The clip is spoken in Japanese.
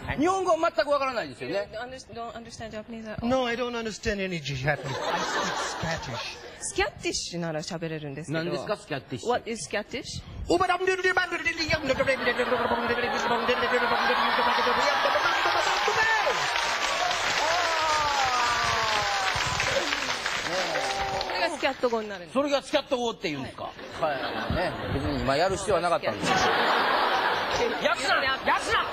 日本語は全くわからないですよね。 Don't understand Japanese at all? No, I don't understand any Japanese. I speak Scottish. スキャッティッシュなら喋れるんですけど。 何ですかスキャッティッシュ。 What is Scottish? これがスキャット語になるんです。 それがスキャット語って言うんですか。はい。ね、別に今やる必要はなかったんです。 やつな